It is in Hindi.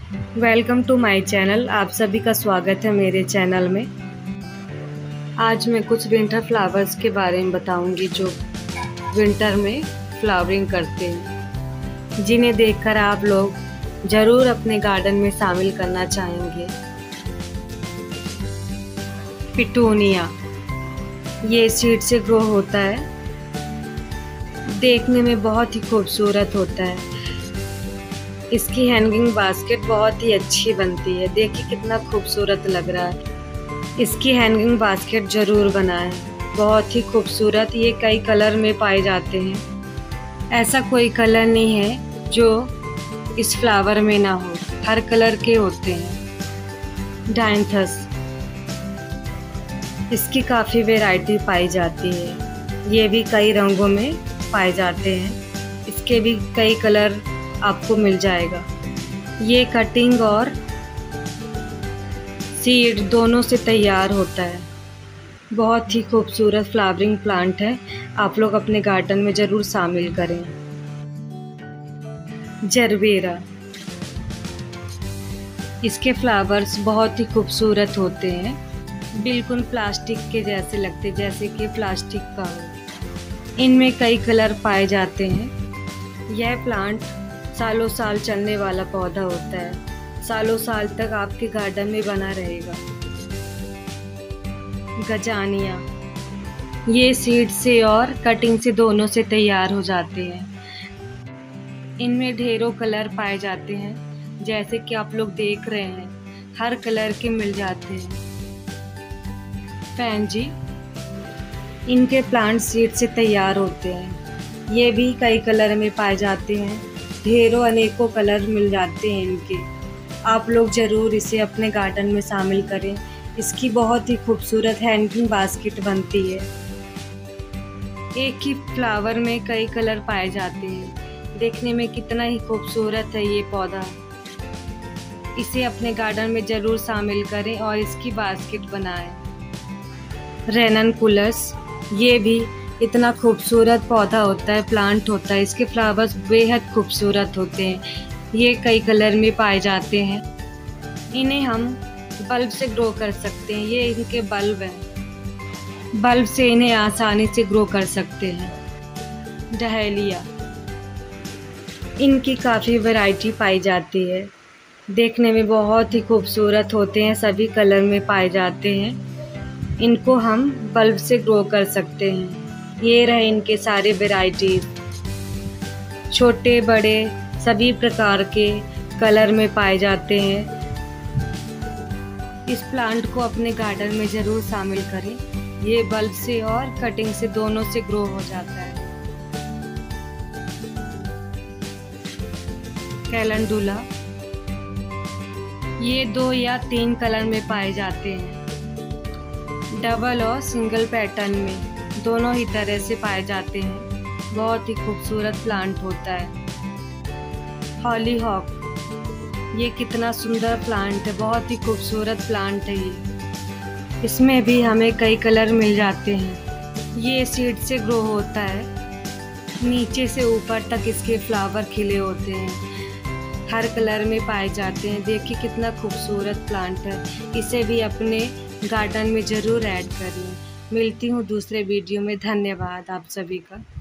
Welcome to my channel. आप सभी का स्वागत है मेरे चैनल में। आज मैं कुछ विंटर फ्लावर्स के बारे में बताऊंगी जो विंटर में फ्लावरिंग करते हैं, जिन्हें देखकर आप लोग ज़रूर अपने गार्डन में शामिल करना चाहेंगे। पिटूनिया, ये सीड से ग्रो होता है, देखने में बहुत ही खूबसूरत होता है। इसकी हैंगिंग बास्केट बहुत ही अच्छी बनती है। देखिए कितना खूबसूरत लग रहा है। इसकी हैंगिंग बास्केट ज़रूर बनाएं, बहुत ही खूबसूरत। ये कई कलर में पाए जाते हैं। ऐसा कोई कलर नहीं है जो इस फ्लावर में ना हो, हर कलर के होते हैं। डायंथस, इसकी काफ़ी वैरायटी पाई जाती है। ये भी कई रंगों में पाए जाते हैं। इसके भी कई कलर आपको मिल जाएगा। ये कटिंग और सीड दोनों से तैयार होता है। बहुत ही खूबसूरत फ्लावरिंग प्लांट है, आप लोग अपने गार्डन में ज़रूर शामिल करें। जरबेरा, इसके फ्लावर्स बहुत ही खूबसूरत होते हैं, बिल्कुल प्लास्टिक के जैसे लगते, जैसे कि प्लास्टिक का हो। इनमें कई कलर पाए जाते हैं। यह प्लांट सालों साल चलने वाला पौधा होता है, सालों साल तक आपके गार्डन में बना रहेगा। गजानिया, ये सीड से और कटिंग से दोनों से तैयार हो जाते हैं। इनमें ढेरों कलर पाए जाते हैं, जैसे कि आप लोग देख रहे हैं, हर कलर के मिल जाते हैं। पैंजी, इनके प्लांट सीड से तैयार होते हैं। ये भी कई कलर में पाए जाते हैं, ढेरों अनेकों कलर मिल जाते हैं इनके। आप लोग ज़रूर इसे अपने गार्डन में शामिल करें। इसकी बहुत ही खूबसूरत हैंगिंग बास्केट बनती है। एक ही फ्लावर में कई कलर पाए जाते हैं। देखने में कितना ही खूबसूरत है ये पौधा। इसे अपने गार्डन में ज़रूर शामिल करें और इसकी बास्केट बनाएं। रेननकुलस, ये भी इतना खूबसूरत पौधा होता है, प्लांट होता है। इसके फ्लावर्स बेहद खूबसूरत होते हैं। ये कई कलर में पाए जाते हैं। इन्हें हम बल्ब से ग्रो कर सकते हैं। ये इनके बल्ब हैं, बल्ब से इन्हें आसानी से ग्रो कर सकते हैं। डहेलिया, इनकी काफ़ी वैरायटी पाई जाती है। देखने में बहुत ही खूबसूरत होते हैं, सभी कलर में पाए जाते हैं। इनको हम बल्ब से ग्रो कर सकते हैं। ये रहे इनके सारे वैरायटीज, छोटे बड़े सभी प्रकार के कलर में पाए जाते हैं। इस प्लांट को अपने गार्डन में ज़रूर शामिल करें। ये बल्ब से और कटिंग से दोनों से ग्रो हो जाता है। कैलेंडुला, ये 2 या 3 कलर में पाए जाते हैं, डबल और सिंगल पैटर्न में दोनों ही तरह से पाए जाते हैं। बहुत ही खूबसूरत प्लांट होता है। हॉलीहॉक, ये कितना सुंदर प्लांट है, बहुत ही खूबसूरत प्लांट है ये। इसमें भी हमें कई कलर मिल जाते हैं। ये सीड से ग्रो होता है, नीचे से ऊपर तक इसके फ्लावर खिले होते हैं, हर कलर में पाए जाते हैं। देखिए कितना खूबसूरत प्लांट है। इसे भी अपने गार्डन में ज़रूर ऐड करिए। मिलती हूँ दूसरे वीडियो में। धन्यवाद आप सभी का।